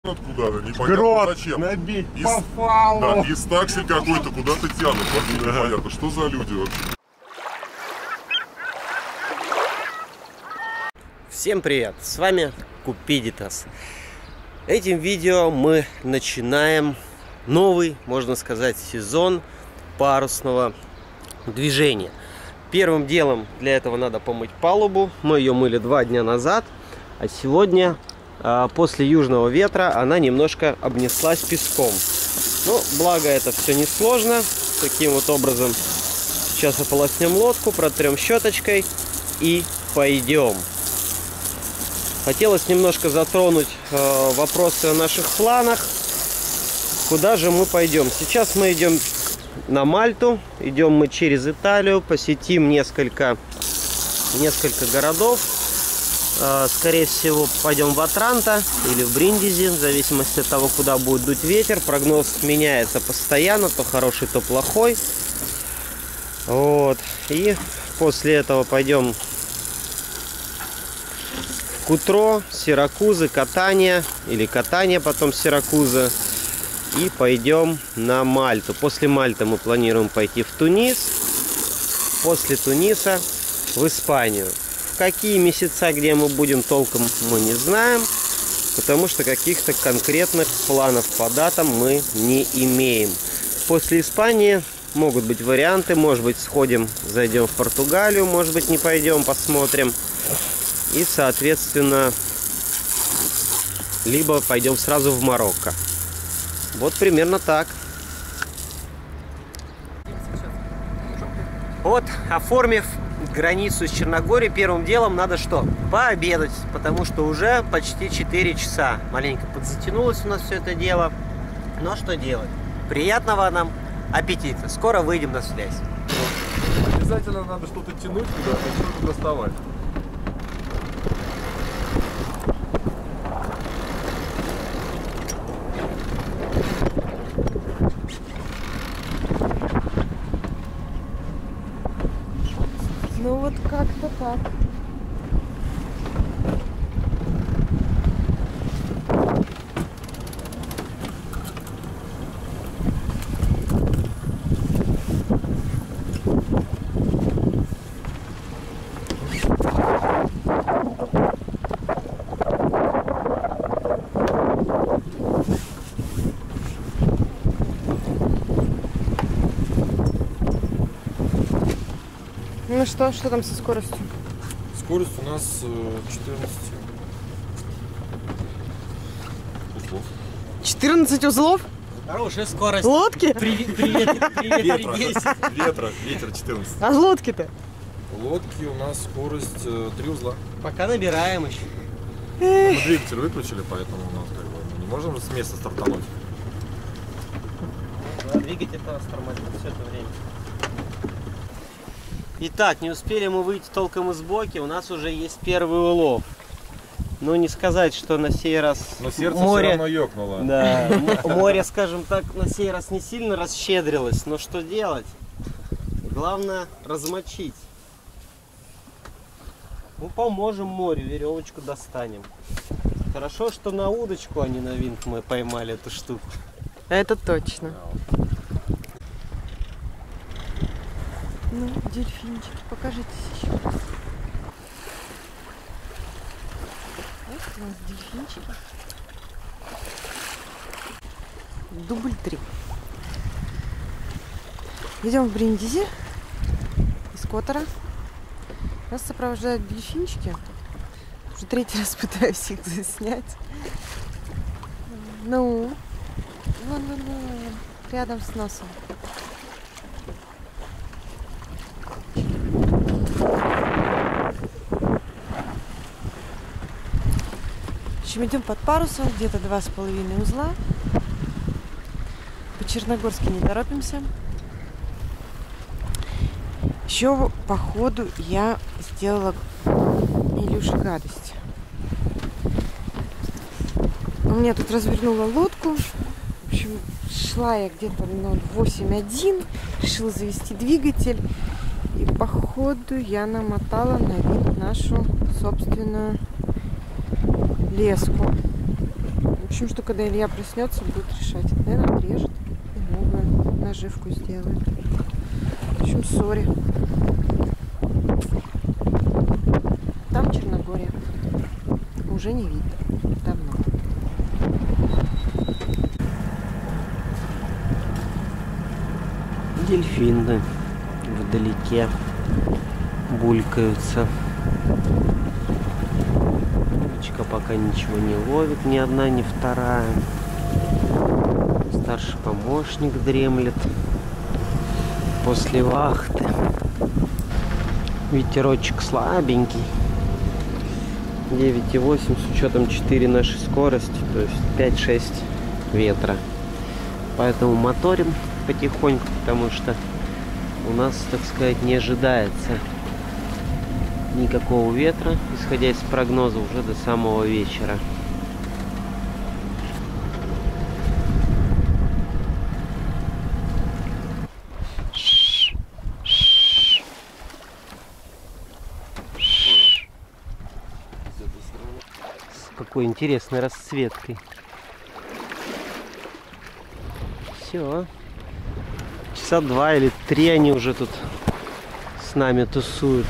Откуда-то, непонятно Грот зачем. набить И по фалу. Да, и стаксель какой-то куда-то тянут. Вообще непонятно, что за люди вообще. Всем привет! С вами Купидитас. Этим видео мы начинаем новый, можно сказать, сезон парусного движения. Первым делом для этого надо помыть палубу. Мы ее мыли 2 дня назад, а сегодня после южного ветра она немножко обнеслась песком. Ну, благо это все несложно. Таким вот образом сейчас ополоснем лодку, протрем щеточкой и пойдем. Хотелось немножко затронуть вопросы о наших планах. Куда же мы пойдем? Сейчас мы идем на Мальту. Идем мы через Италию. Посетим несколько городов. Скорее всего, пойдем в Отранто или в Бриндизи, в зависимости от того, куда будет дуть ветер. Прогноз меняется постоянно, то хороший, то плохой. Вот. И после этого пойдем в Кутро, Сиракузы, Катания, или Катания, потом Сиракузы. И пойдем на Мальту. После Мальты мы планируем пойти в Тунис. После Туниса в Испанию. В какие месяца, где мы будем, толком мы не знаем. Потому что каких-то конкретных планов по датам мы не имеем. После Испании могут быть варианты. Может быть, сходим, зайдем в Португалию. Может быть, не пойдем, посмотрим. И, соответственно, либо пойдем сразу в Марокко. Вот примерно так. Вот, оформив границу с Черногорией, первым делом надо что? Пообедать, потому что уже почти 4 часа. Маленько подзатянулось у нас все это дело. Но что делать? Приятного нам аппетита. Скоро выйдем на связь. Обязательно надо что-то тянуть куда-то, что-то доставать. Ну вот как-то так. Ну что там со скоростью? Скорость у нас 14 узлов. 14 узлов? Хорошая скорость. Лодки? Привет, Ветер 14. А лодки-то? Лодки у нас скорость 3 узла. Пока набираем еще. Мы двигатель выключили, поэтому у нас как бы мы не можем с места стартануть. Двигатель-то тормозит все это время. Итак, не успели мы выйти толком из боки, у нас уже есть первый улов. Но не сказать, что на сей раз Но сердце море, все равно ёкнуло. да, море, скажем так, на сей раз не сильно расщедрилось. Но что делать? Главное размочить. Ну, поможем морю, веревочку достанем. Хорошо, что на удочку, а не на винт мы поймали эту штуку. Это точно. Ну, дельфинчики, покажитесь еще. Вот у нас дельфинчики. Дубль 3. Идем в Бриндизи из Котора. Нас сопровождают дельфинчики. Уже 3-й раз пытаюсь их заснять. Ну, рядом с носом. Идем под парусом, где-то 2,5 узла. По-черногорски не торопимся. Еще по ходу я сделала Илюше гадость. У меня тут развернула лодку. В общем, шла я где-то 0,8,1. Решила завести двигатель. И по ходу я намотала на винт нашу собственную леску. В общем, что когда Илья проснется, будет решать. Наверное, отрежет и новую наживку сделает. В общем, сори. Там Черногория. Уже не видно. Давно. Дельфины вдалеке булькаются. Удочка пока ничего не ловит, ни одна, ни вторая. Старший помощник дремлет после вахты. Ветерочек слабенький. 9,8 с учетом 4 нашей скорости, то есть 5-6 ветра. Поэтому моторим потихоньку, потому что у нас, так сказать, не ожидается никакого ветра, исходя из прогноза, уже до самого вечера. С какой интересной расцветкой. Все. Часа 2 или 3 они уже тут с нами тусуют.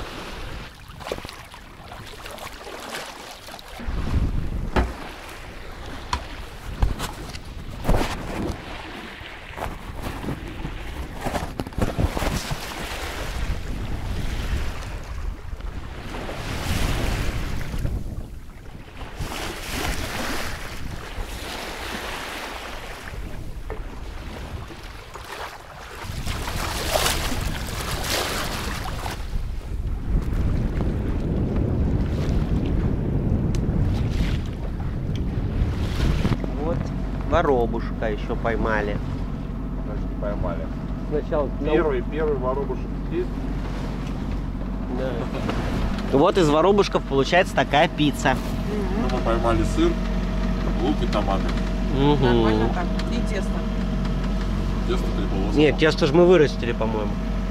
Воробушка еще поймали. Значит, поймали. Сначала Первый воробушек есть. Да. Вот из воробушков получается такая пицца. Мы поймали сыр, лук и томаты. Угу. Нормально так. И тесто. Тесто требовалось. Нет, тесто же мы вырастили, по-моему.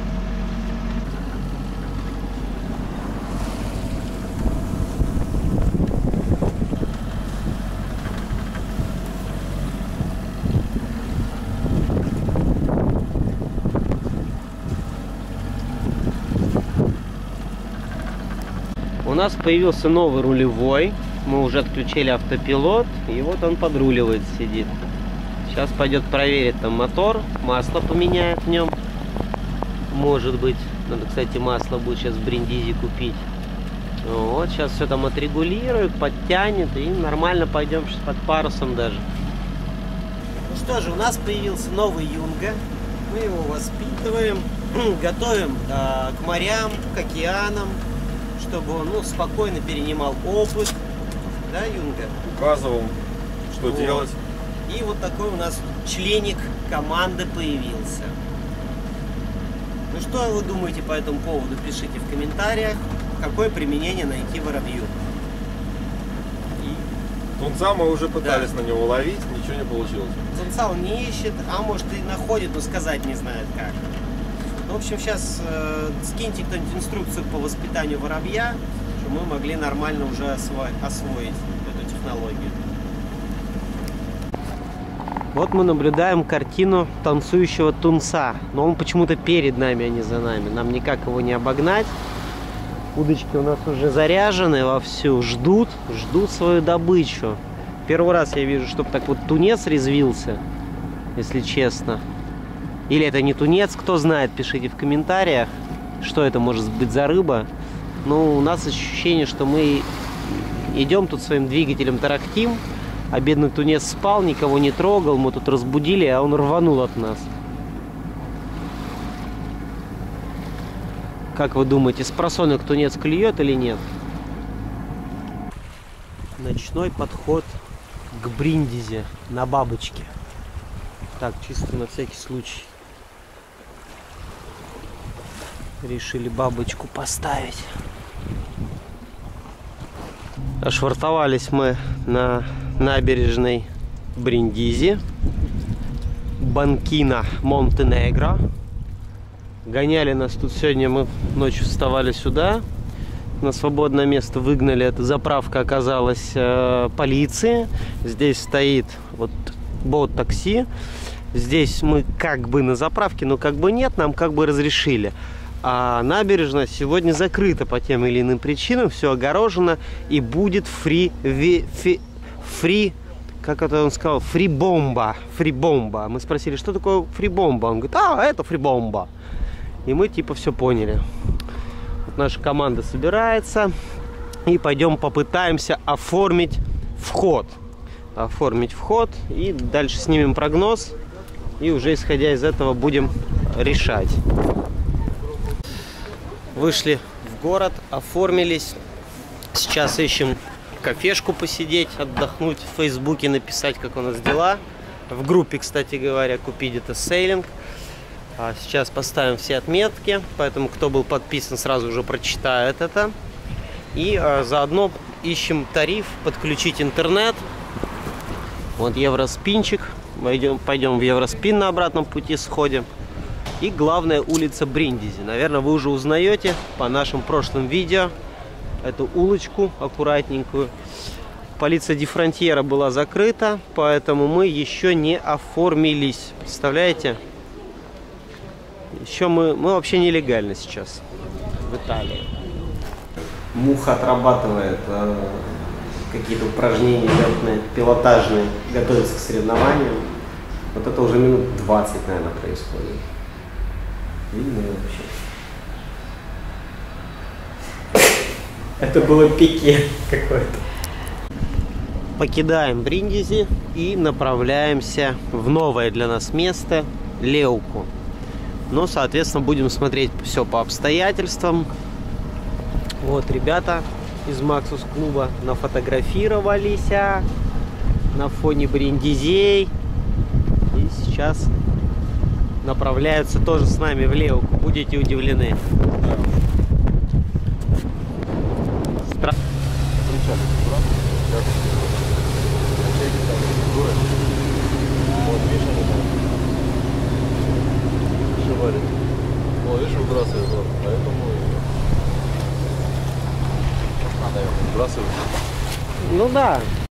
У нас появился новый рулевой. Мы уже отключили автопилот. И вот он подруливает, сидит. Сейчас пойдет проверить там мотор. Масло поменяет в нем. Может быть. Надо, кстати, масло будет сейчас в Бриндизи купить. Вот, сейчас все там отрегулирует, подтянет. И нормально пойдем сейчас под парусом даже. Ну что же, у нас появился новый юнга. Мы его воспитываем. Готовим к морям, к океанам. Чтобы он спокойно перенимал опыт, да, юнга? Указывал, что Вот. делать. И вот такой у нас членик команды появился. Ну что вы думаете по этому поводу? Пишите в комментариях, какое применение найти воробью. Тунца мы уже пытались на него ловить, ничего не получилось. Тунца он не ищет, а может и находит, но сказать не знает как. В общем, сейчас скиньте кто-нибудь инструкцию по воспитанию воробья, чтобы мы могли нормально уже освоить эту технологию. Вот мы наблюдаем картину танцующего тунца, но он почему-то перед нами, а не за нами. Нам никак его не обогнать. Удочки у нас уже заряжены вовсю, ждут свою добычу. Первый раз я вижу, чтобы так вот тунец резвился, если честно. Или это не тунец, кто знает, пишите в комментариях, что это может быть за рыба. Ну, у нас ощущение, что мы идем тут своим двигателем тарахтим, а бедный тунец спал, никого не трогал, мы тут разбудили, а он рванул от нас. Как вы думаете, с просонок тунец клюет или нет? Ночной подход к Бриндизи на бабочке. Так, чисто на всякий случай. Решили бабочку поставить. Ошвартовались мы на набережной Бриндизи. Банкина Монтенегро. Гоняли нас тут сегодня, мы ночью вставали сюда. на свободное место выгнали. Эта заправка оказалась полиции. Здесь стоит вот бот-такси. Здесь мы как бы на заправке, но как бы нет, нам как бы разрешили. А набережная сегодня закрыта по тем или иным причинам, все огорожено, и будет фри, как это он сказал, фри-бомба. Мы спросили, что такое фри-бомба? Он говорит, это фри-бомба. И мы типа все поняли. Вот наша команда собирается, и пойдем попытаемся оформить вход. И дальше снимем прогноз, и уже исходя из этого будем решать. Вышли в город, оформились. Сейчас ищем кафешку посидеть, отдохнуть, в Фейсбуке написать, как у нас дела. В группе, кстати говоря, купить это сейлинг. Сейчас поставим все отметки, поэтому кто был подписан, сразу уже прочитает это. И заодно ищем тариф, подключить интернет. Вот Евроспинчик. Пойдем в Евроспин, на обратном пути сходим. И главная улица Бриндизи. Наверное, вы уже узнаете по нашим прошлым видео эту улочку аккуратненькую. Полиция Ди Фронтьера была закрыта, поэтому мы еще не оформились. Представляете? Еще мы вообще нелегально сейчас в Италии. Муха отрабатывает какие-то упражнения летные, пилотажные, готовится к соревнованиям. Вот это уже минут 20, наверное, происходит. Видно вообще. Это было пике какое-то. Покидаем Бриндизи и направляемся в новое для нас место Леуку. Но, соответственно, будем смотреть все по обстоятельствам. Вот ребята из Максус клуба нафотографировались на фоне Бриндизей. И сейчас направляются тоже с нами в Леуку. Будете удивлены. О, видишь, выбрасывает, поэтому надо его выбрасывать. Ну да.